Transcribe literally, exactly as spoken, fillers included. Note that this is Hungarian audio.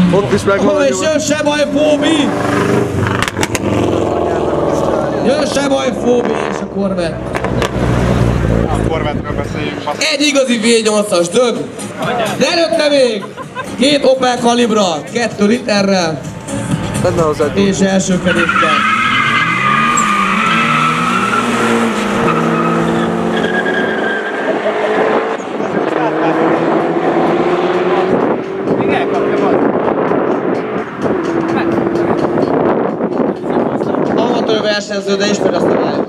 Ott is megvan a és nyolc. jön se baj, Fóbi! Jön se baj, Fóbi és a Corvette. A Corvette-ről beszéljünk. Egy igazi vé nyolcas dög. De előtte még két Opel Calibra, kettő literrel Benne az egy. és első kerékkel. Még elkapja majd. Amatőr versenyző, de ismer a szabályt.